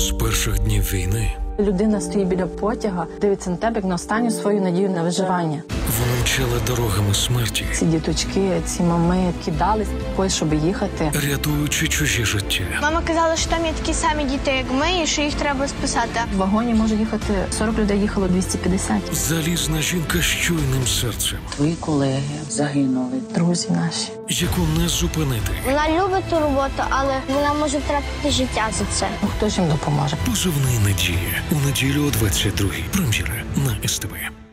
З перших днів війни Людина стоїть біля потяга, дивиться на тебе як на останню свою надію на виживання. вона мчала дорогами смерті, Ці діточки, ці мами кидались, щоб їхати. рятуючи чужі життя. Мама казала, що там є такі самі діти, як ми, і що їх треба спасати. В вагоні може їхати 40 людей, їхало 250. Залізна жінка з чуйним серцем, Твої колеги загинули. Друзі наші. яку не зупинити. Вона любить ту роботу, але вона може втратити життя за це. Ну хто ж їм допоможе? Позивний «Надія» у неділю о 22:00. Прем'єра на СТВ.